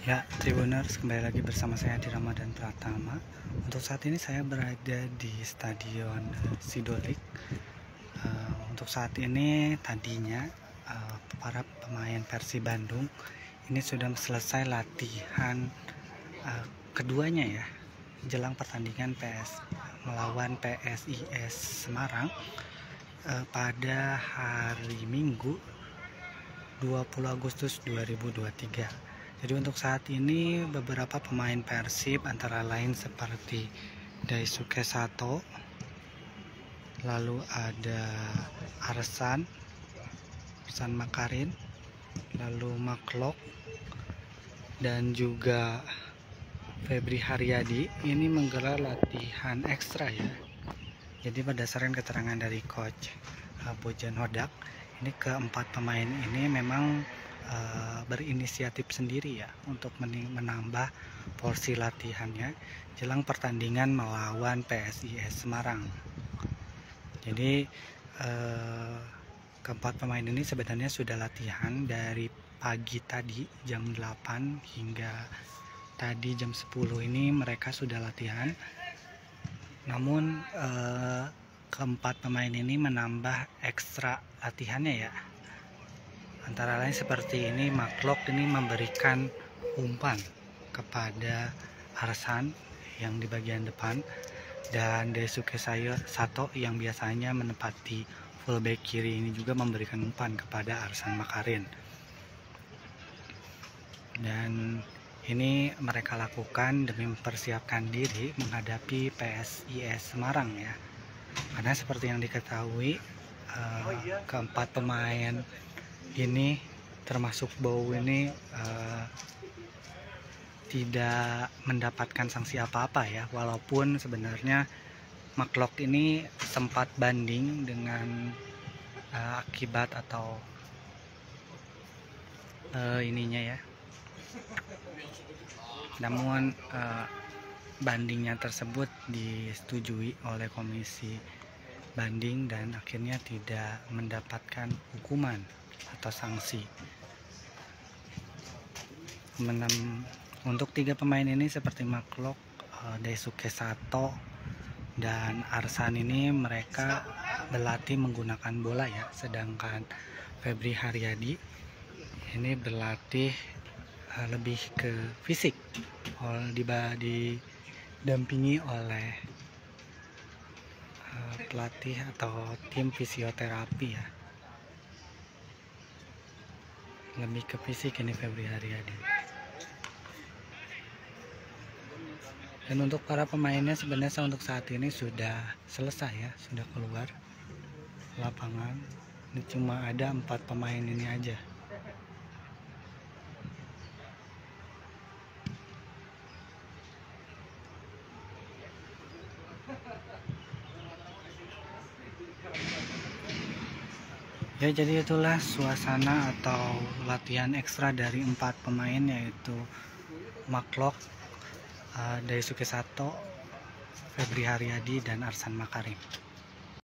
Ya, Tribuners, kembali lagi bersama saya di Ramadan Pratama. Untuk saat ini saya berada di Stadion Sidolik. Untuk saat ini tadinya para pemain Persib Bandung ini sudah selesai latihan keduanya ya, jelang pertandingan melawan PSIS Semarang pada hari Minggu 20 Agustus 2023. Jadi untuk saat ini beberapa pemain Persib antara lain seperti Daisuke Sato, lalu ada Arsan Makarin, lalu Maklok, dan juga Febri Haryadi ini menggelar latihan ekstra ya. Jadi berdasarkan keterangan dari coach Bojan Hodak, ini keempat pemain ini memang berinisiatif sendiri ya untuk menambah porsi latihannya jelang pertandingan melawan PSIS Semarang. Jadi keempat pemain ini sebenarnya sudah latihan dari pagi tadi jam 8 hingga tadi jam 10 ini mereka sudah latihan. Namun keempat pemain ini menambah ekstra latihannya ya. Antara lain seperti ini, Maklok ini memberikan umpan kepada Arsan yang di bagian depan, dan Daisuke Sato yang biasanya menempati fullback kiri ini juga memberikan umpan kepada Arsan Makarin. Dan ini mereka lakukan demi mempersiapkan diri menghadapi PSIS Semarang ya. Karena seperti yang diketahui keempat pemain ini termasuk Bow ini tidak mendapatkan sanksi apa-apa ya, walaupun sebenarnya Maklok ini sempat banding dengan akibat atau ininya ya. Namun bandingnya tersebut disetujui oleh komisi banding dan akhirnya tidak mendapatkan hukuman atau sanksi. Untuk tiga pemain ini seperti Maklok, Daisuke Sato, dan Arsan ini mereka berlatih menggunakan bola ya, sedangkan Febri Haryadi ini berlatih lebih ke fisik, didampingi oleh pelatih atau tim fisioterapi ya. Lebih ke fisik ini Febri Haryadi. Dan untuk para pemainnya sebenarnya untuk saat ini sudah selesai ya, sudah keluar lapangan. Ini cuma ada 4 pemain ini aja. Ya, jadi itulah suasana atau latihan ekstra dari 4 pemain, yaitu Maklok, Daisuke Sato, Febri Haryadi, dan Arsan Makarin.